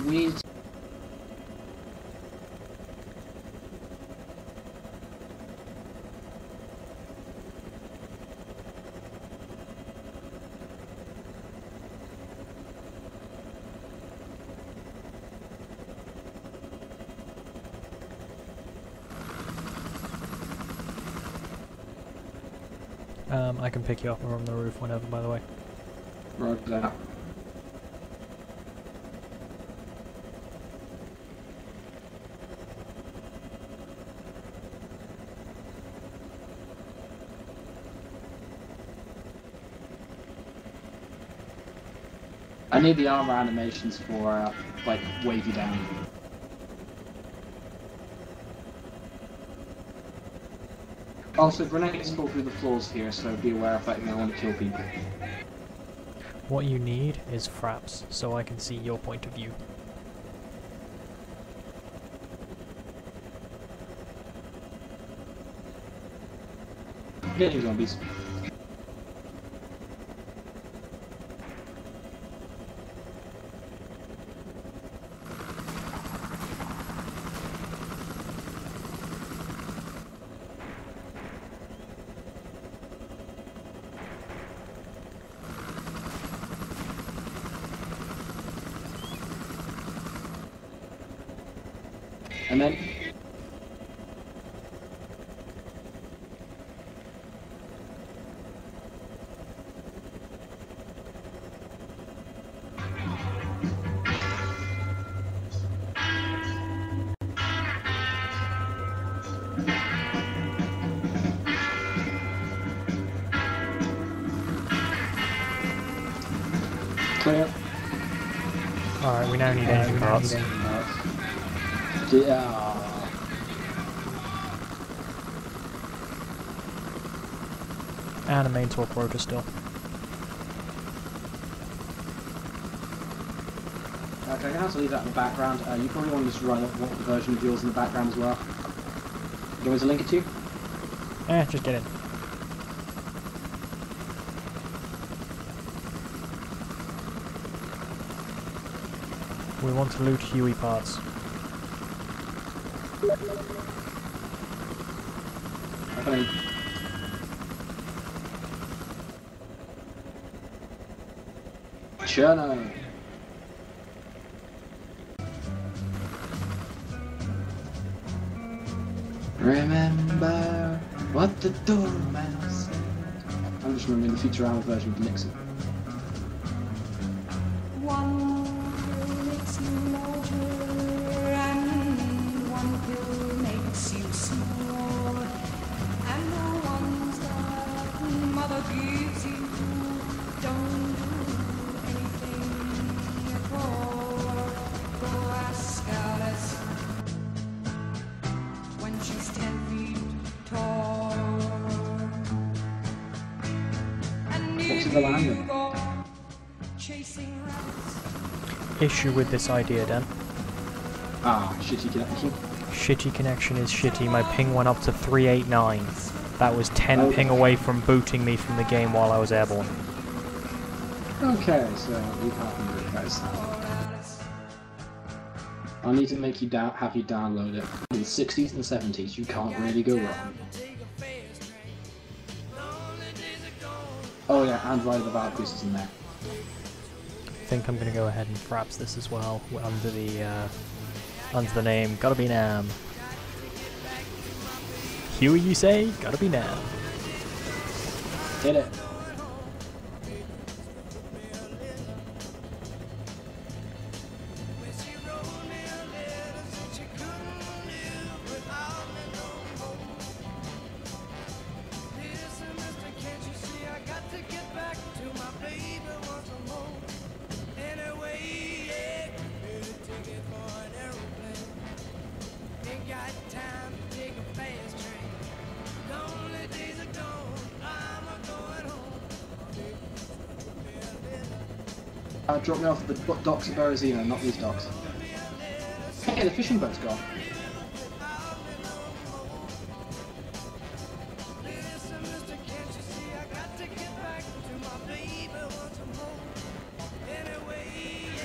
We I can pick you up from the roof whenever, by the way. Roger that. I need the armor animations for, like, wave you down. Also, grenades fall through the floors here, so be aware if I want to kill people. What you need is fraps, so I can see your point of view. Getting zombies. And then clear. Alright, we now need engine parts. Yeah. And a main torque rotor still. Okay, I'm gonna have to leave that in the background. You probably want to just run what version of yours in the background as well. Do you want me to link it to you? Just get in. We want to loot Huey parts. Okay. Cherno. Remember what the doorman said. I'm just remembering the Futurama version of Nixon. One pill makes you larger, and one pill makes you small. And the ones that mother gives you don't do anything at all. Go ask Alice when she's 10 feet tall. And What's in the land? chasing rabbits. Issue with this idea, Dan. Ah, shitty connection. Shitty connection is shitty. My ping went up to 389. That was 10 ping away from booting me from the game while I was airborne. Okay, so we can't do it, guys. I need to make you have you download it. In the 60s and 70s, you can't really go wrong. Oh yeah, and Ride the Valkyries is in there. I think I'm gonna go ahead and fraps this as well under the name Gotta Be Nam. Huey, you say? Gotta be Nam. Hit it. Drop me off at the docks of Berezino, not these docks. Hey, the fishing boat's gone.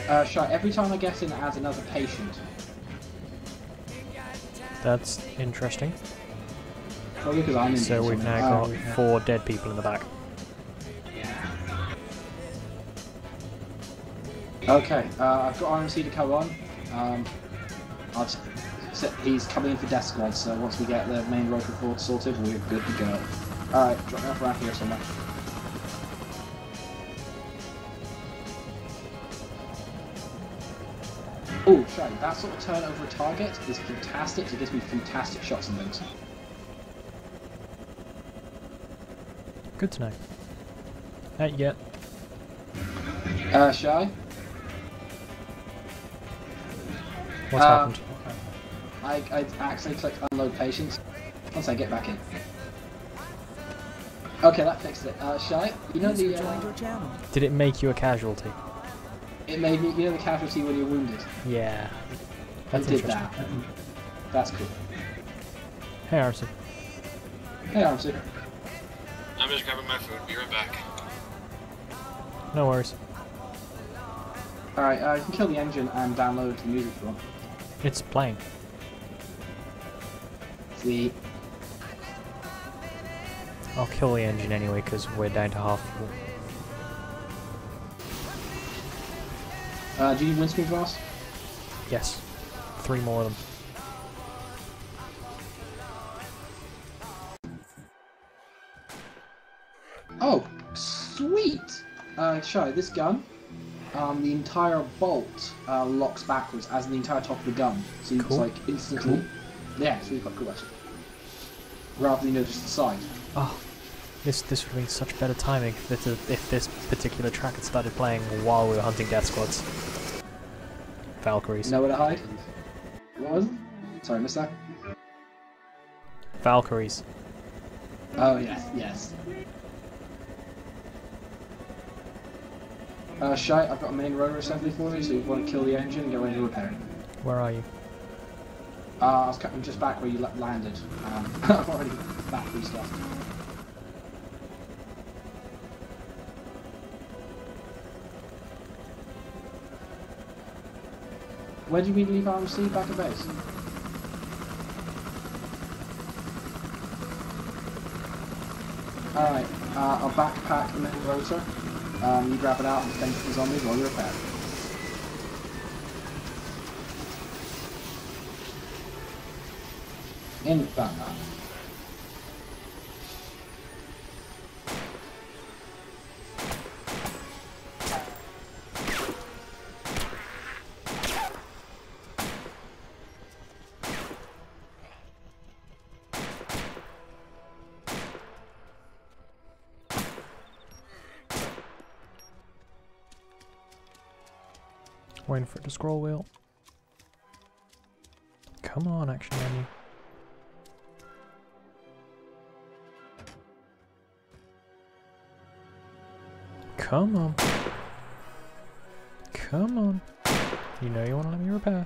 Shy, every time I get in, it adds another patient. That's interesting. Probably because I'm in. So we've now got 4 dead people in the back. Okay, I've got RMC to come on. He's coming in for Death Squad, so once we get the main road report sorted, we're good to go. Alright, drop me off around here somewhere. Oh, Shy, that sort of turn over a target is fantastic. It gives me fantastic shots and things. Good to know. Yeah. Shy? What's happened? I accidentally clicked unload patience once I get back in. Okay, that fixed it. Shy, you know the... Did it make you a casualty? It made me, you know the casualty when you're wounded? Yeah. That's It did interesting. that. That's cool. Hey, Arson. Hey, RMC. I'm just grabbing my food. Be right back. No worries. Alright, you can kill the engine and download the music if you want. It's playing. See. I'll kill the engine anyway because we're down to half fuel. Do you need windscreen glass? Yes. 3 more of them. Oh, sweet! Shy, this gun, the entire bolt locks backwards as the entire top of the gun. So it's Cool. like instantly... Cool. Yeah, it's really quite cool actually. Rather than just the side. Oh, this would have been such better timing if this particular track had started playing while we were hunting death squads. Valkyries. Nowhere to hide? What was it? Sorry, missed that? Valkyries. Oh, yes, yes. Shy, I've got a main rotor assembly for you, so you want to kill the engine and get ready to repair it. Where are you? I'm just back where you landed. I've already back through stuff. Where did we leave RMC? Back at base? Alright, I'll backpack the main rotor. You grab it out and fend for the zombies while you repair it. In Batman. Waiting for it to scroll wheel. Come on, action menu. Come on. Come on. You know you want to let me repair.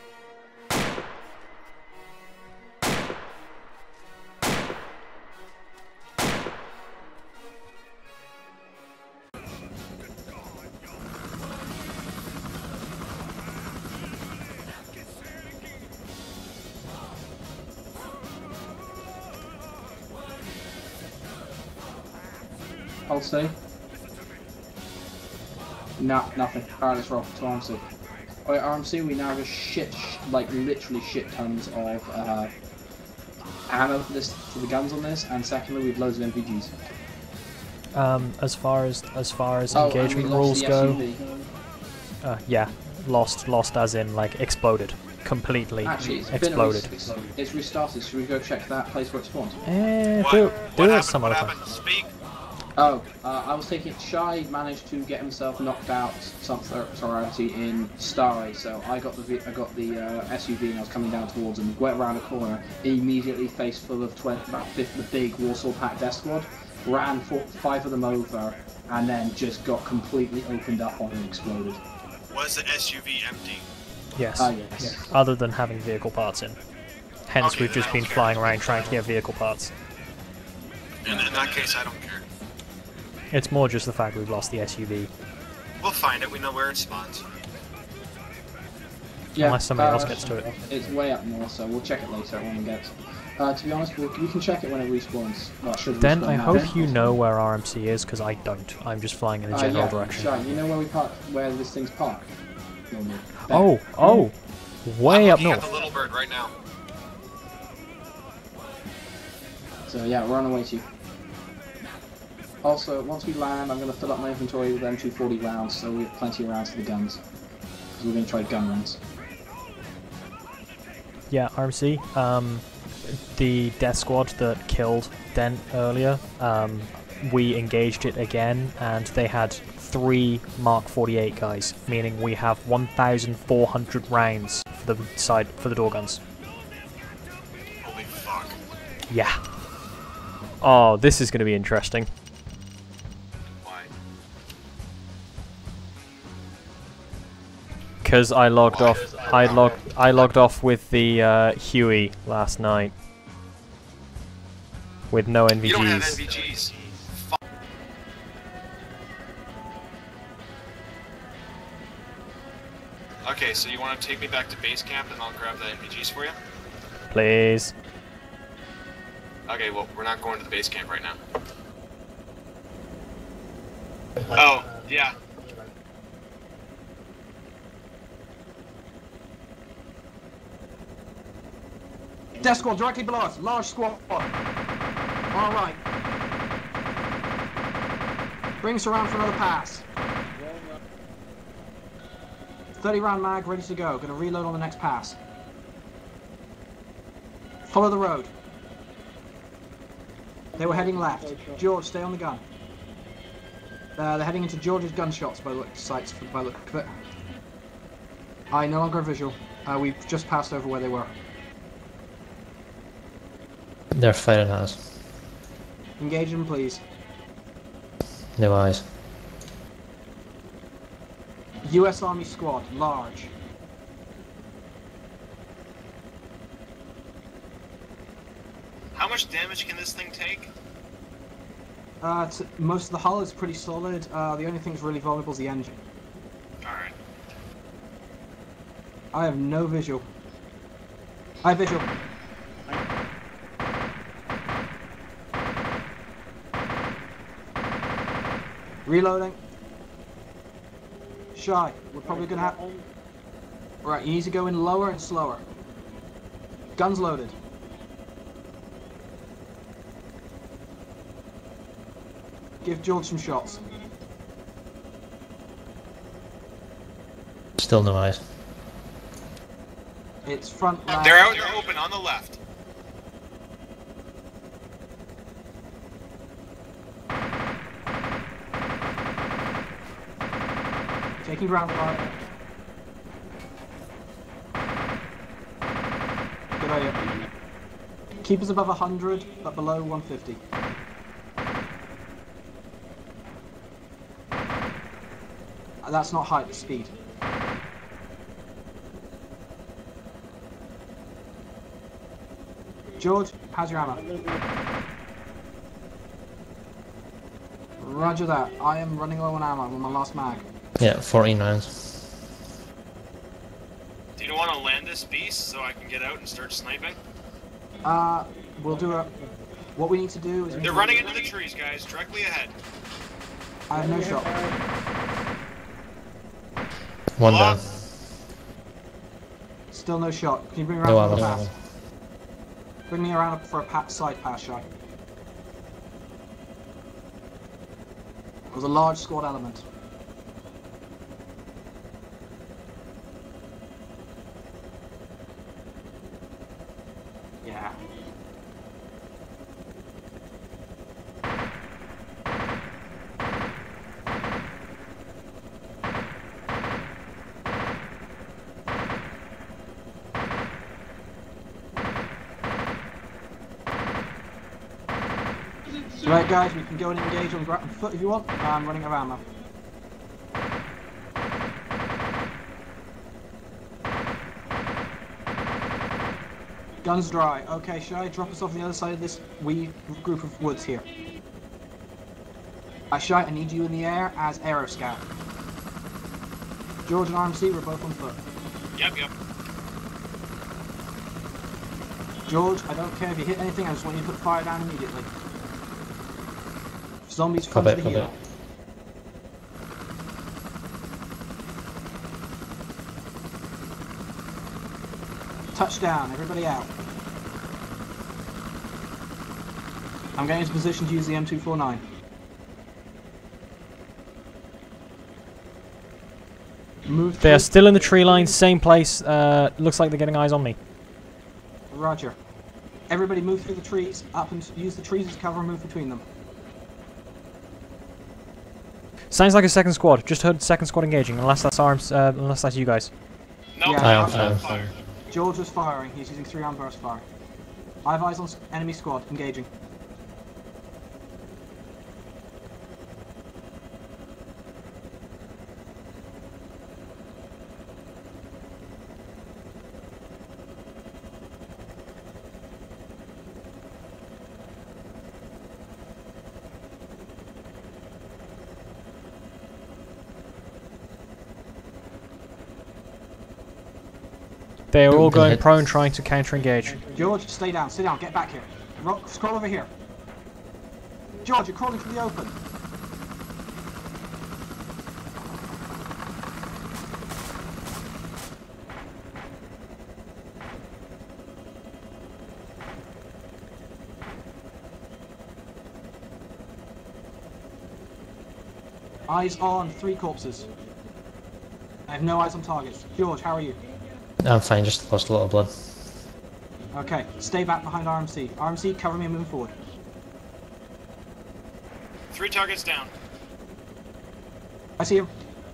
Hold stay. Nah, nothing. Alright, let's roll to RMC. Alright, RMC, we now have like literally shit tons of ammo for the guns on this, and secondly, we've loads of MPGs. As far as Oh, engagement and we lost rules the go, SUV. yeah, lost as in like exploded, completely Actually, it's exploded. It's restarted. Should we go check that place where it spawned? Do it happened? some What other time. happened? Speak. Oh, I was thinking Shy managed to get himself knocked out sorority in Starry, so I got the SUV and I was coming down towards him, went around a corner, immediately face full of about 50 the big Warsaw Pact Death Squad, ran 5 of them over, and then just got completely opened up on and exploded. Was the SUV empty? Yes. Yes. Other than having vehicle parts in. Hence, Okay, we've then just I been don't care. flying around trying to get vehicle parts. In that case, I don't care. It's more just the fact we've lost the SUV. We'll find it. We know where it spawns. Yeah, Unless somebody else gets to it. It's way up north, so we'll check it later when we get. To be honest, we can check it when it respawns. Well, it should Then respawn I now. hope you know where RMC is, because I don't. I'm just flying in a general Yeah, direction. Sure. You know where we park, where this thing's parked? Normally. Oh, way up I'm looking at north. the little bird right now. So yeah, we're on our way to you. Also, once we land, I'm going to fill up my inventory with M240 rounds, so we have plenty of rounds for the guns. Because we're going to try gun runs. Yeah, RMC. The death squad that killed Dent earlier, we engaged it again, and they had 3 Mark 48 guys, meaning we have 1,400 rounds for the door guns. Holy fuck. Yeah. Oh, this is going to be interesting. Why? Because I logged off. I logged off with the Huey last night. With no NVGs. You don't have NVGs. Fuck. Okay, so you want to take me back to base camp and I'll grab the NVGs for you? Please. Okay, well, we're not going to the base camp right now. Oh, yeah. Death squad directly below us. Large squad. Alright. Bring us around for another pass. 30 round mag, ready to go. Gonna reload on the next pass. Follow the road. They were heading left. George, stay on the gun. They're heading into George's gunshots by the look sights by the look of it. I no longer visual. We've just passed over where they were. They're fighting us. Engage them, please. No eyes. US Army squad, large. How much damage can this thing take? Most of the hull is pretty solid. The only thing that's really vulnerable is the engine. Alright. I have no visual. I have visual. Reloading. Shy, we're probably gonna have... Right, you need to go in lower and slower. Guns loaded. Give George some shots. Still no eyes. It's front left. They're out in the open on the left. Taking ground fire. Good idea. Keep us above 100, but below 150. That's not height, it's speed. George, how's your ammo? Roger that. I am running low on ammo on my last mag. Yeah, 14 rounds. Do you want to land this beast so I can get out and start sniping? We'll do a... What we need to do is... They're running into the trees, guys, directly ahead. I have no shot. One Hello? down. Still no shot. Can you bring me around No for ammo. the No pass? ammo. Bring me around for a side pass, Shy. It was a large squad element. Yeah. Right guys, we can go and engage on foot if you want. I'm running out of ammo. Guns dry. Okay, Shy, drop us off on the other side of this wee group of woods here. Shy, I need you in the air as aero scout. George and RMC, we're both on foot. Yep, yep. George, I don't care if you hit anything, I just want you to put fire down immediately. Zombies front Copy, of the copy. heel. Touchdown, everybody out. I'm getting into position to use the M249. Move They are through. still in the tree line, same place. Looks like they're getting eyes on me. Roger. Everybody move through the trees, up and use the trees as cover and move between them. Sounds like a second squad. Just heard second squad engaging, unless that's arms, unless that's you guys. No, Yeah, I am fire. fire. George was firing, he's using 3-round burst fire. I have eyes on enemy squad, engaging. They are all Good going hit. prone, trying to counter-engage. George, stay down, sit down, get back here. Scroll over here. George, you're crawling to the open. Eyes on 3 corpses. I have no eyes on targets. George, how are you? I'm fine, just lost a lot of blood. Okay, stay back behind RMC. RMC, cover me and move forward. 3 targets down. I see him.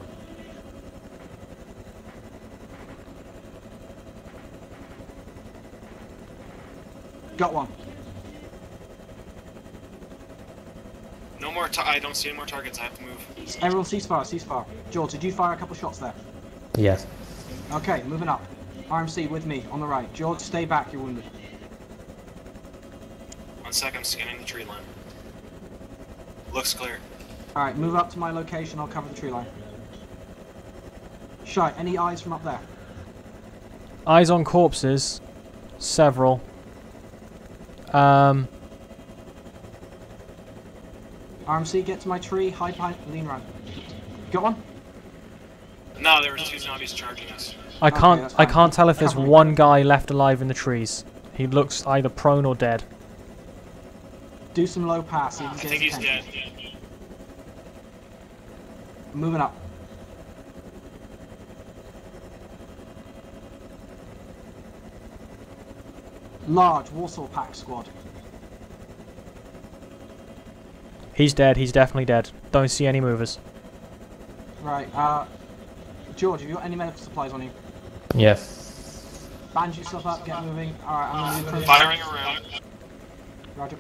Got one. No more. I don't see any more targets. I have to move. Everyone ceasefire, ceasefire. George, did you fire a couple shots there? Yeah. Okay, moving up. RMC with me on the right. George, stay back, you're wounded. 1 second, I'm scanning the tree line. Looks clear. Alright, move up to my location, I'll cover the tree line. Shy, any eyes from up there? Eyes on corpses. Several. RMC, get to my tree, hide behind, lean run. Got one? No, there was 2 zombies charging us. I can't. that's I fine. can't tell if there's Cover me. one guy left alive in the trees. He looks either prone or dead. Do some low pass, see if I he think gets he's attention. dead. Moving up. Large Warsaw Pack squad. He's dead. He's definitely dead. Don't see any movers. Right, George, have you got any medical supplies on you? Yeah. Bandage yourself up, get moving. Alright, I'm gonna do Firing around. Roger.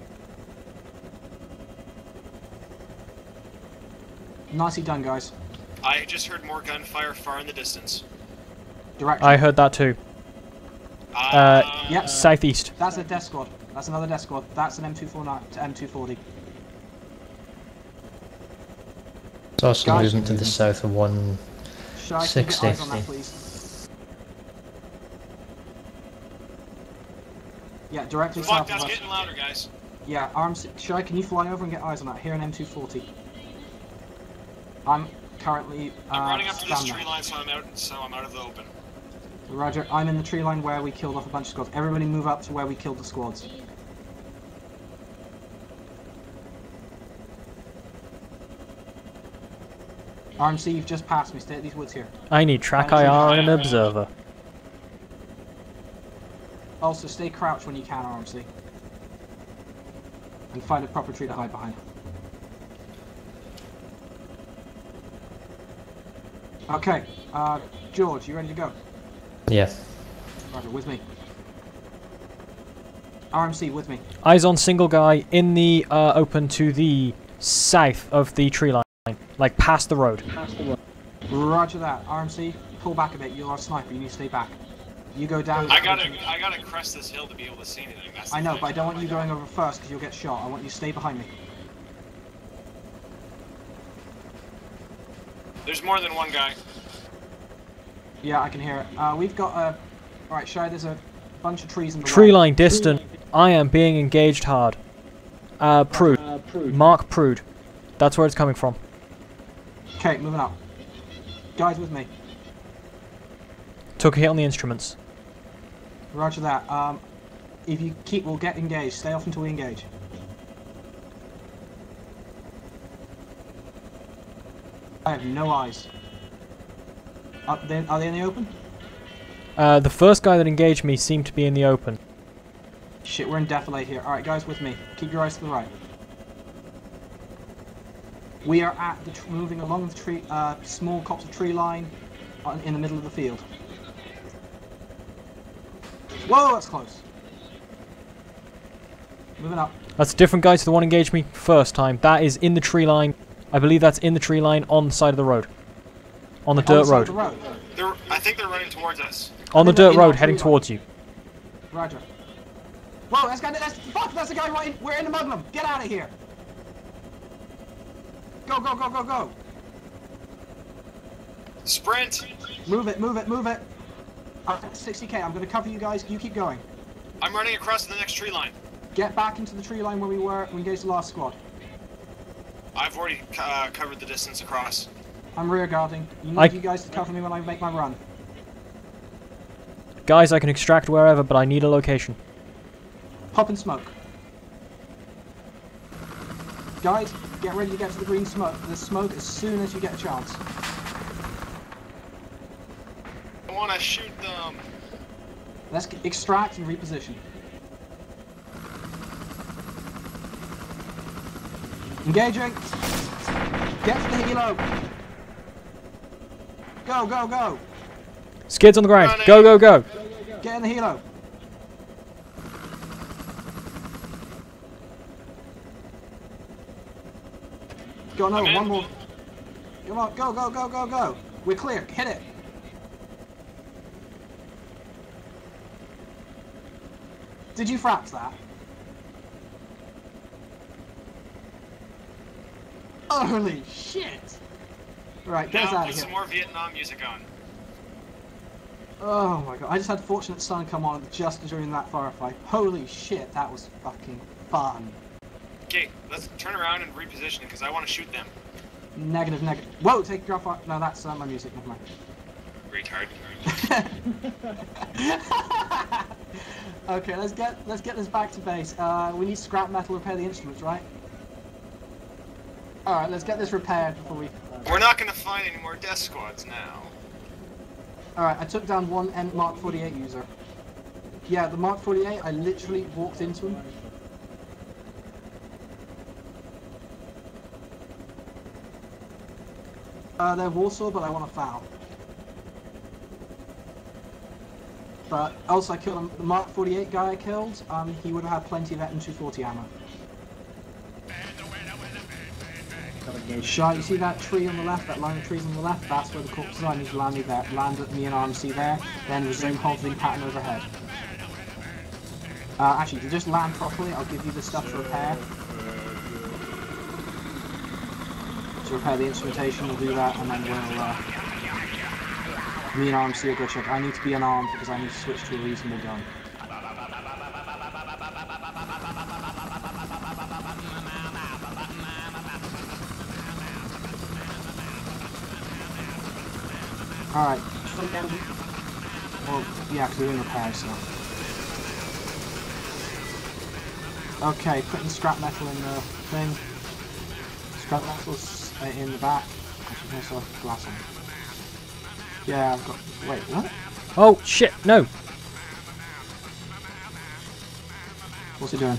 Nicely done, guys. I just heard more gunfire far in the distance. Direction. I heard that too. Yep. Southeast. That's a death squad. That's another death squad. That's an M249 to M240. It's also Guys. moving to the south of 1. Shy, can you get eyes on that, 650. please? Yeah, directly Fuck, south that's of us. getting louder, guys. Yeah, arms. Shy, can you fly over and get eyes on that? Here in M240. I'm currently I'm running up to this stamina. tree line, so I'm out of the open. Roger, I'm in the tree line where we killed off a bunch of squads. Everybody move up to where we killed the squads. RMC, you've just passed me. Stay at these woods here. I need track IR and an observer. Also, stay crouched when you can, RMC. And find a proper tree to hide behind. Okay, George, you ready to go? Yeah. Roger, with me. RMC, with me. Eyes on single guy in the open to the south of the tree line, like past the road. Roger that. RMC, pull back a bit. You're a sniper. You need to stay back. You go down. I gotta crest this hill to be able to see anything. That's the I know, thing. but I don't want you going over first because you'll get shot. I want you to stay behind me. There's more than one guy. Yeah, I can hear it. We've got a... Alright, Shy, there's a bunch of trees in the Tree right. line distant. I am being engaged hard. Prude. Mark Prude. That's where it's coming from. Okay, moving up. Guys with me. Took a hit on the instruments. Roger that. If you keep, we'll get engaged. Stay off until we engage. I have no eyes. Are they in the open? The first guy that engaged me seemed to be in the open. Shit, we're in defilade here. Alright, guys with me. Keep your eyes to the right. We are at the moving along the tree, small copse of tree line in the middle of the field. Whoa, that's close. Moving up. That's a different guy to the one engaged me first time. That is in the tree line. I believe that's in the tree line on the side of the road. On the dirt road. I think they're running towards us. On the dirt road, heading towards you. Roger. Whoa, that's the guy right in, we're in the Muglum. Get out of here. Go, go, go, go, go. Sprint! Move it, move it, move it. 60k, I'm going to cover you guys. You keep going. I'm running across to the next tree line. Get back into the tree line where we were. We engaged the last squad. I've already covered the distance across. I'm rear guarding. You need you guys to cover me when I make my run. Guys, I can extract wherever, but I need a location. Pop and smoke. Guys, get ready to get to the green smoke. The smoke as soon as you get a chance. I want to shoot them. Let's extract and reposition. Engaging. Get to the helo. Go, go, go. Skids on the ground. Running. Go, go, go. Get in the helo. Go, no, one more. Come on, go, go, go, go, go. We're clear. Hit it. Did you fraps that? Holy shit! Right, get us Now out put of here. some more Vietnam music on. Oh my god, I just had Fortunate Son come on just during that firefight. Holy shit, that was fucking fun. Okay, let's turn around and reposition because I want to shoot them. Negative, negative. Whoa, take your fire. No, that's my music, never mind. Retard. Okay, let's get this back to base. We need scrap metal to repair the instruments, right? Alright, let's get this repaired before we... We're not going to find any more death squads now. Alright, I took down one Mark 48 user. Yeah, the Mark 48, I literally walked into him. They're Warsaw, but I want a foul. But also I killed him. The Mark 48 guy I killed, he would have had plenty of M240 ammo. Shot, you see that tree on the left, that line of trees on the left? That's where the corpses are. I need to land me there. Land at me and RMC there, then resume holding pattern overhead. Actually, to just land properly, I'll give you the stuff to repair. To repair the instrumentation, we'll do that, and then we'll, me and RMC will go check. I need to be unarmed because I need to switch to a reasonable gun. Alright. Well, yeah, because we're in repair, so. Okay, putting scrap metal in the thing. Scrap metal's in the back. Actually, no, so glass on. Yeah, I've got. Wait, what? Oh, shit, no. What's he doing?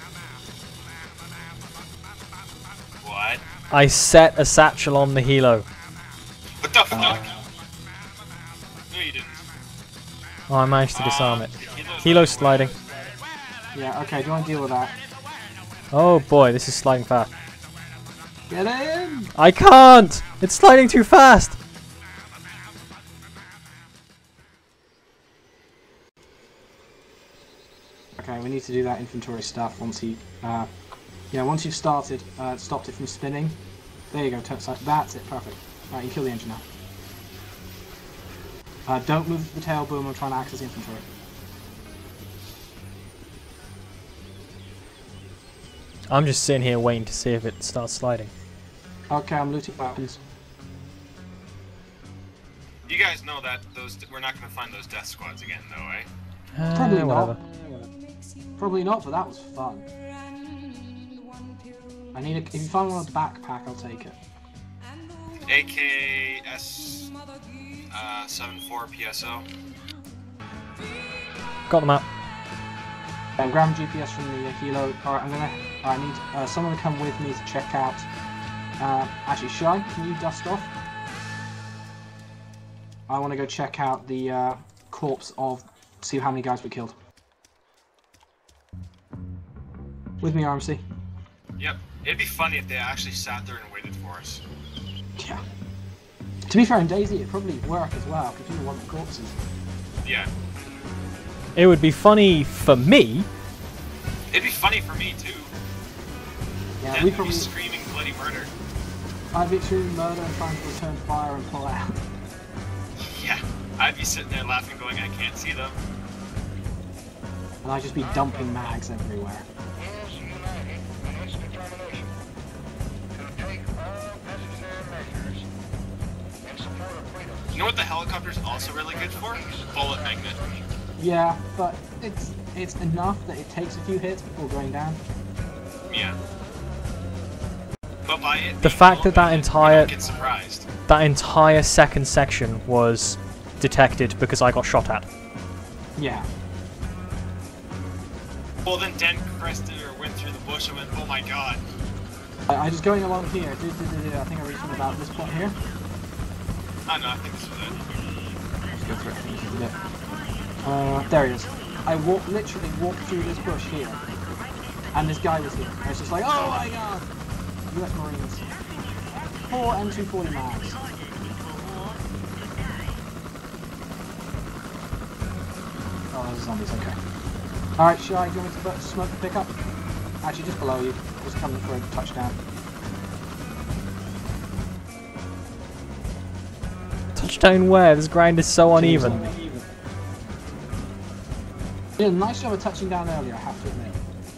What? I set a satchel on the helo. What the fuck? No, you didn't. Oh, I managed to disarm it. Helo sliding. Yeah, okay, do you want to deal with that? Oh boy, this is sliding fast. Get in! I can't! It's sliding too fast! Okay, we need to do that inventory stuff once he, yeah, once you've started, stopped it from spinning. There you go, turn side. That's it, perfect. Right, you kill the engine now. Don't move the tail boom. I'm trying to access infantry. I'm just sitting here waiting to see if it starts sliding. Okay, I'm looting weapons. You guys know that we're not going to find those death squads again, though, eh? Probably Whatever. not. Probably not, but that was fun. I need a. If you find one with a backpack, I'll take it. AKS 74 PSO. Got the map. I'm grabbing GPS from the helo. Alright, I need someone to come with me to check out. Actually, Shy, can you dust off? I want to go check out the corpse of. See how many guys we killed. With me, RMC. Yep. It'd be funny if they actually sat there and waited for us. Yeah. To be fair, in DayZ, it'd probably work as well, because you want the corpses. Yeah. It would be funny for me. It'd be funny for me, too. Yeah, Then we we'd probably. be screaming bloody murder. I'd be shooting murder and trying to return fire and pull out. Yeah. I'd be sitting there laughing, going, I can't see them. And I'd just be dumping mags everywhere. You know what the helicopter's also really good for? Bullet magnet. Yeah, but it's enough that it takes a few hits before going down. Yeah. But by it The being fact that bullet that magnet, entire- you don't get surprised. That entire second section was detected because I got shot at. Yeah. Well, then Den crested or went through the bush and went, oh my god. I just going along here. I think I reached from about this point here. Oh no, I think this was it. Let's go through it. I think this is it. There he is. I literally walked through this bush here, and this guy was here. I was just like, oh my god! US Marines. 4 M240 mags. Oh, those are zombies, okay. Alright, Shy, do you want me to smoke the pickup? Actually, just below you. Just coming for a touchdown. Touchdown where? This grind is so uneven. Yeah, nice job of touching down earlier, I have to admit.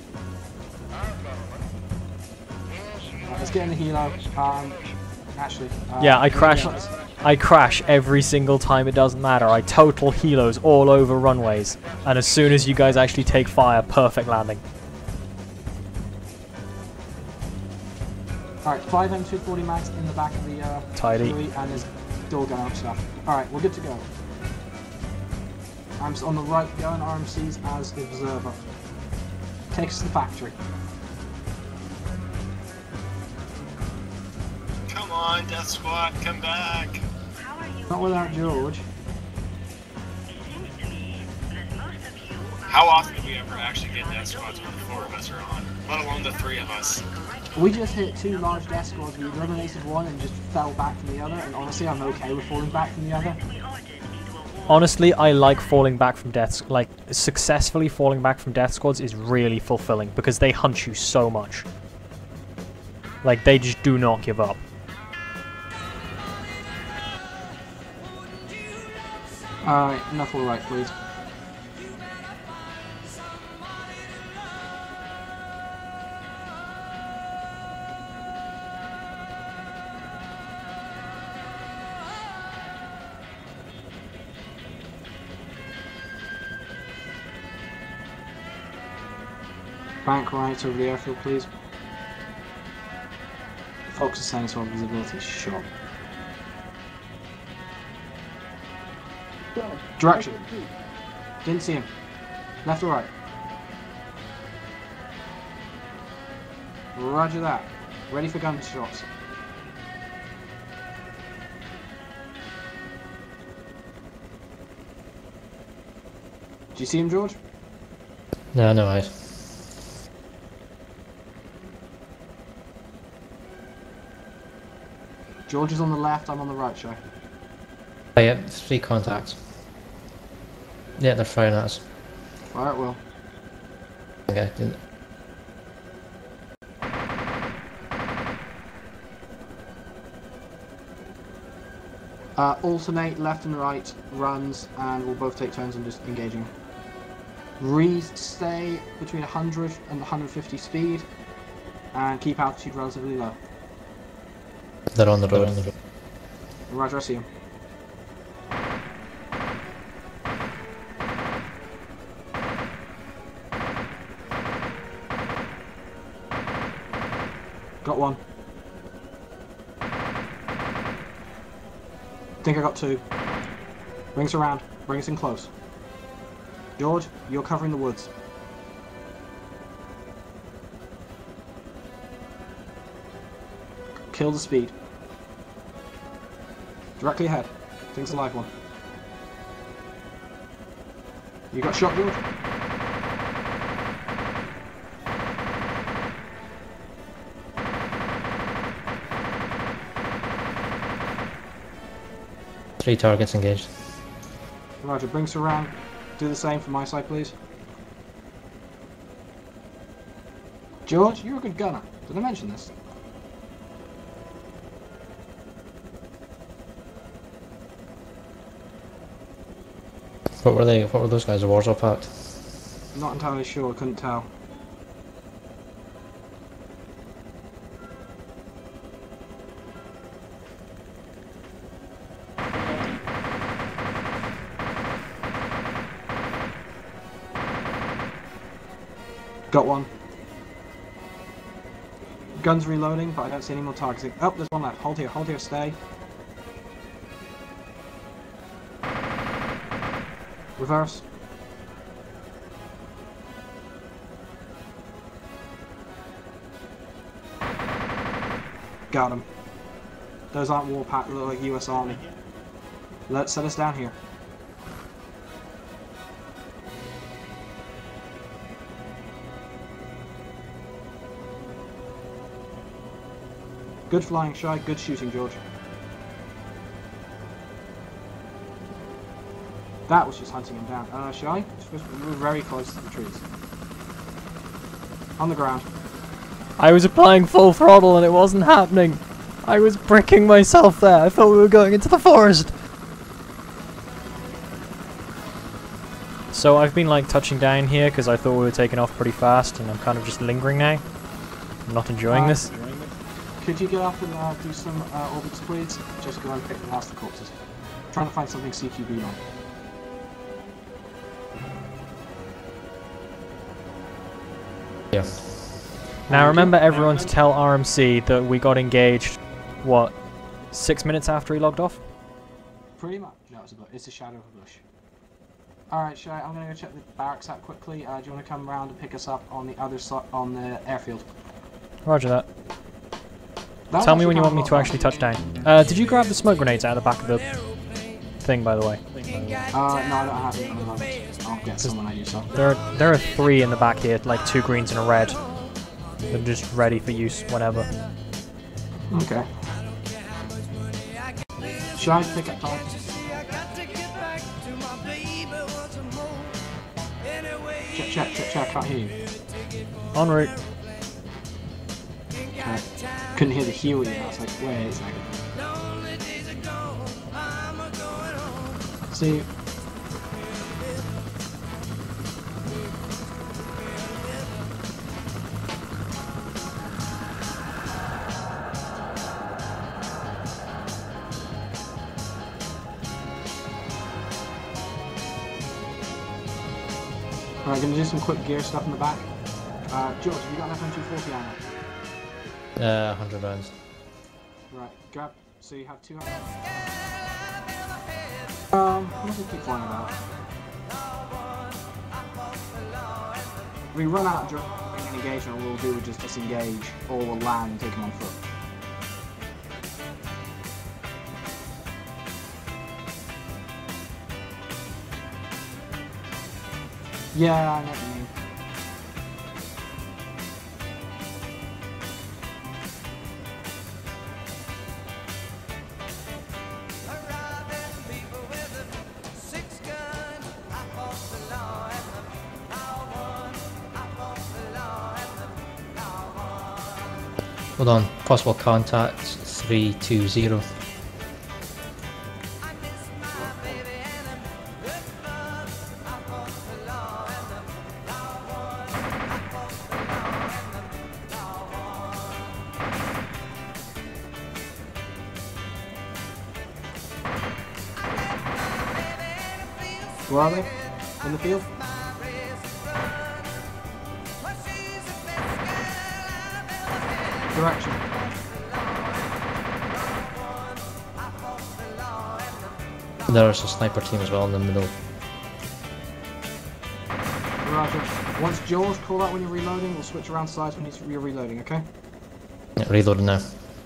Right, let's get in the helo. Actually. Yeah, I crash every single time, it doesn't matter. I total helos all over runways. And as soon as you guys actually take fire, perfect landing. Alright, 5 M240 mags in the back of the Tidy. Louis, and there's door gun up stuff. Alright, we're good to go. I'm on the right going RMCs as observer. Take us to the factory. Come on, Death Squad, come back. Not without George. How often do we ever actually get Death Squads when the 4 of us are on? Let alone the 3 of us. We just hit 2 large death squads. We eliminated one and just fell back from the other, and honestly I'm okay with falling back from the other. Honestly, I like falling back from death. Like, successfully falling back from death squads is really fulfilling because they hunt you so much. Like, they just do not give up. Alright, enough all right, please. Bank right over the airfield, please. Focus sensor visibility shot. Direction. Didn't see him. Left or right? Roger that. Ready for gunshots. Do you see him, George? No, no eyes. George is on the left, I'm on the right, Shy. Oh, yeah, 3 contacts. Yeah, they're firing at us. Fire at will. Okay, didn't. Alternate left and right runs, and we'll both take turns on just engaging. Stay between 100 and 150 speed, and keep altitude relatively low. They're on the road. Roger, I see him. Got one. Think I got two. Bring us around. Bring us in close. George, you're covering the woods. Kill the speed. Directly ahead. Thing's a live one. You got shot, George? Three targets engaged. Roger, bring us around. Do the same from my side, please. George, you're a good gunner. Did I mention this? What were they? What were those guys? A Warsaw Pact? Not entirely sure, couldn't tell. Got one. Gun's reloading, but I don't see any more targets. Oh, there's one left. Hold here, stay. Reverse. Got him. Those aren't Warpath, they look like US Army. Let's set us down here. Good flying, Shy. Good shooting, George. That was just hunting him down. Shy, we're very close to the trees. On the ground. I was applying full throttle and it wasn't happening. I was bricking myself there. I thought we were going into the forest. So I've been like touching down here because I thought we were taking off pretty fast, and I'm kind of just lingering now. I'm not enjoying this. Could you get up and do some orbits, please? Just go and pick the last of the corpses. Trying to find something CQB on. Yeah. Now remember everyone to tell RMC that we got engaged, what, 6 minutes after he logged off? Pretty much. No, it's a shadow of a bush. Alright, Shy, I'm going to go check the barracks out quickly. Do you want to come around and pick us up on the other side, on the airfield? Roger that. Tell me when you want me to actually touch down. Did you grab the smoke grenades out of the back of the thing, by the way? No, I don't have it at the moment. I'll get someone at you, so. There are 3 in the back here, like 2 greens and a red. They're just ready for use whenever. Okay. Shy, pick up time. Check, can't hear you. En route. Okay. Couldn't hear the Huey, I was like, wait a second. See. Alright, gonna do some quick gear stuff in the back. George, have you got enough M240 ammo? 100 rounds. Right, grab. So you have 200. What does it keep flying about? We run out during an engagement, all we'll do is just disengage, or we'll land and take them on foot. Yeah, I know what you mean. Hold on. Possible contact 320. Where are they? In the field? Direction. There's a sniper team as well in the middle. Roger. Once George, call out when you're reloading. We'll switch around sides when you're reloading, okay? Yeah, reloading now.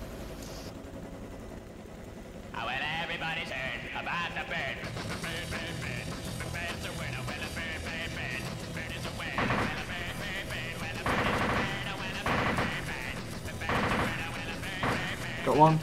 Got one.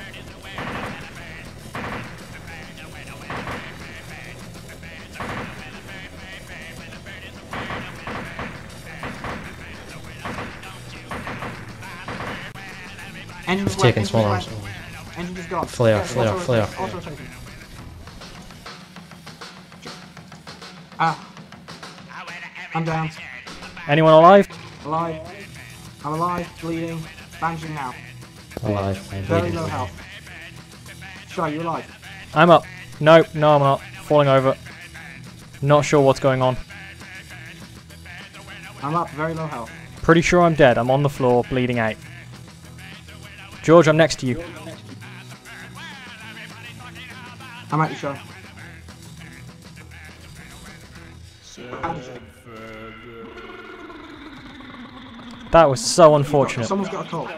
Engine's wet, Taking engine's small wet. arms. Engine just gone. Flare, Okay, flare, auto flare. rotation, auto rotation. Ah. I'm down. Anyone alive? Alive. I'm alive, bleeding, bandaging now. Alive. I'm Very bleeding. low health. Shy, you alive? I'm up. No, no, I'm not. Falling over. Not sure what's going on. I'm up, very low health. Pretty sure I'm dead. I'm on the floor, bleeding out. George, I'm next to you. I'm at you, Shy. Bandaging. That was so unfortunate. Someone's got a cold.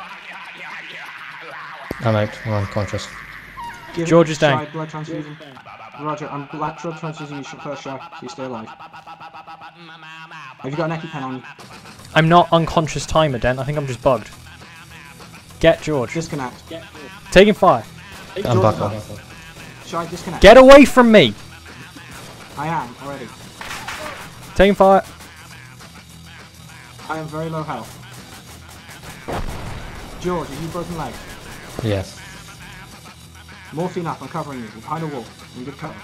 I'm out. I'm unconscious. Give George me is down. Shy, blood transfusion. Roger, I'm blood transfusion you first, Shy, so you stay alive. Have you got an EpiPen on you? I'm not unconscious timer, Dent. I think I'm just bugged. Get George. Disconnect. Taking fire. I'm back up. Shy, disconnect. Get away from me! I am, already. Taking fire. I am very low health. George, have you broken leg? Yeah. Morphine up, I'm covering you. Behind a wall. In good cover.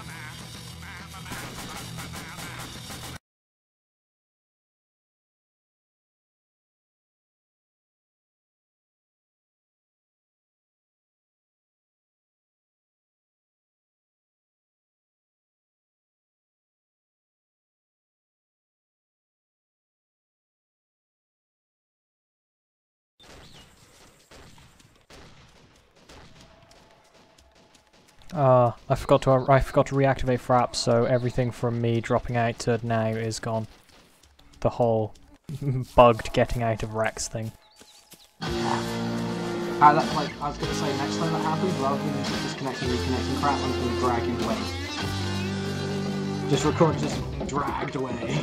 I forgot to reactivate fraps, so everything from me dropping out to now is gone. The whole bugged getting out of Rex thing. That's like, I was going to say, next time that happens, rather than just disconnecting, reconnecting crap, I'm going to drag him away. Just record, just dragged away.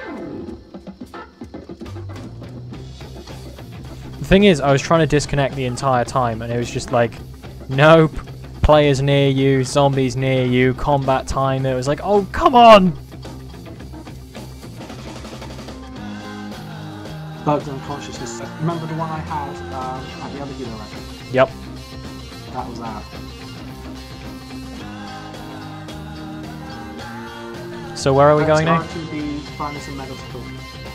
The thing is, I was trying to disconnect the entire time, and it was just like, nope, players near you, zombies near you, combat time. It was like, oh, come on! Bugged unconsciousness. Remember the one I had at the other hero record? Yep. That was that. So where are we going now? To the finest and medals tool.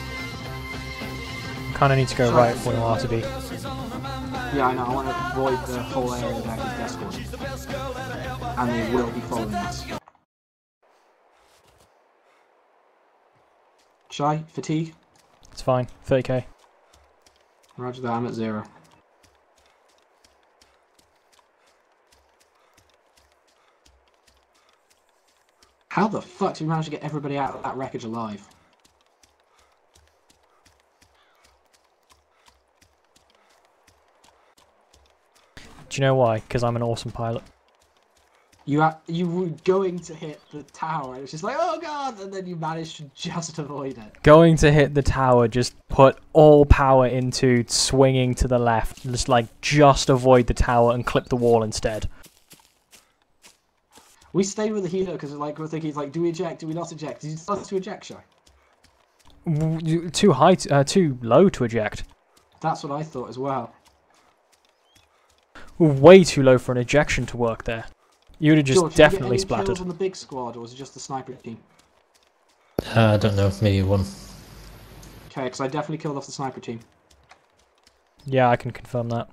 Kind of need to go right if we want to be. Yeah, I know. I want to avoid the whole area that is Discord. And they will be following us. Shy, fatigue. It's fine. 30k. Roger that, I'm at 0. How the fuck did we manage to get everybody out of that wreckage alive? Do you know why? Because I'm an awesome pilot. You were going to hit the tower, and it was just like, oh god, and then you managed to just avoid it. Going to hit the tower, just put all power into swinging to the left, just avoid the tower and clip the wall instead. We stayed with the helo because we're thinking, do we eject, do we not eject? Did you tell us to eject, Shy? Too high, too low to eject. That's what I thought as well. Way too low for an ejection to work there. You would have just George, did you get definitely any splattered. kills on the big squad, or was it just the sniper team? I don't know, maybe one. Okay, because I definitely killed off the sniper team. Yeah, I can confirm that.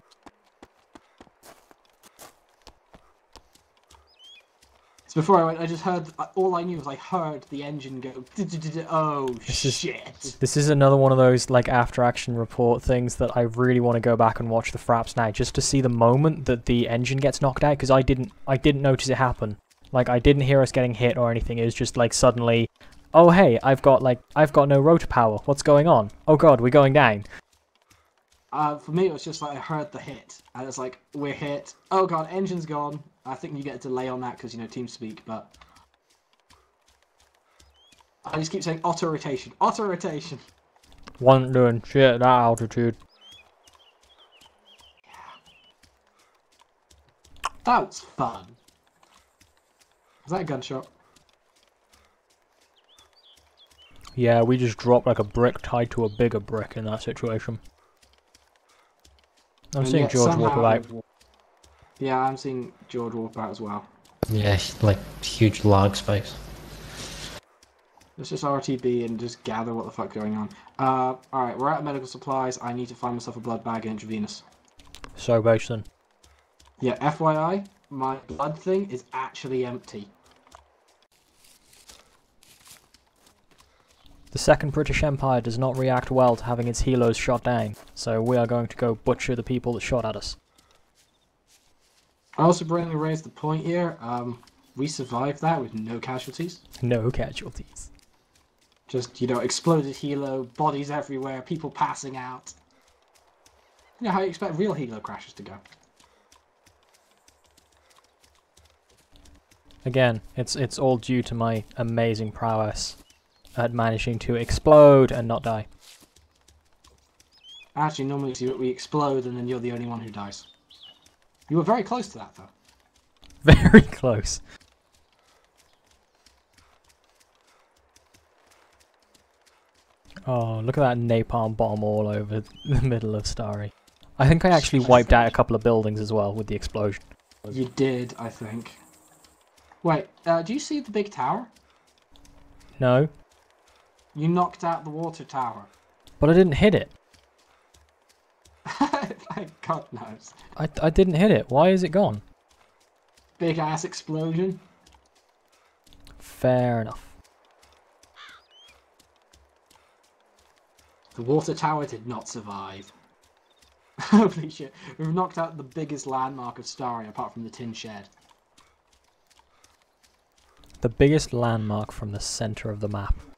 So before I went, I just heard. All I knew was I heard the engine go. Oh shit! This is another one of those like after action report things that I really want to go back and watch the fraps now, just to see the moment that the engine gets knocked out, because I didn't notice it happen. Like I didn't hear us getting hit or anything. It was just like suddenly, oh hey, I've got no rotor power. What's going on? Oh god, we're going down. For me, it was just like I heard the hit, and it's like we're hit. Oh god, engine's gone. I think you get a delay on that because you know TeamSpeak, but I just keep saying auto rotation, auto rotation. Wasn't doing shit at that altitude. That was fun. Was that a gunshot? Yeah, we just dropped like a brick tied to a bigger brick in that situation. I'm And seeing yet George somehow- walk about. Yeah, I'm seeing George walk about as well. Yeah, like huge lag spikes. Let's just RTB and just gather what the fuck's going on. Alright, we're out of medical supplies. I need to find myself a blood bag and intravenous. So Basin. Yeah, FYI, my blood thing is actually empty. The Second British Empire does not react well to having its helos shot down, so we are going to go butcher the people that shot at us. I also bring to raise the point here. We survived that with no casualties. No casualties. Just, you know, exploded helo, bodies everywhere, people passing out. You know how you expect real helo crashes to go. Again, it's all due to my amazing prowess at managing to explode and not die. Actually, normally we explode and then you're the only one who dies. You were very close to that, though. Very close. Oh, look at that napalm bomb all over the middle of Starry. I think I actually wiped out a couple of buildings as well with the explosion. You did, I think. Wait, do you see the big tower? No, You knocked out the water tower. but I didn't hit it. God knows. I didn't hit it. Why is it gone? Big ass explosion. Fair enough. The water tower did not survive. Holy shit. We've knocked out the biggest landmark of Starry apart from the tin shed. The biggest landmark from the center of the map.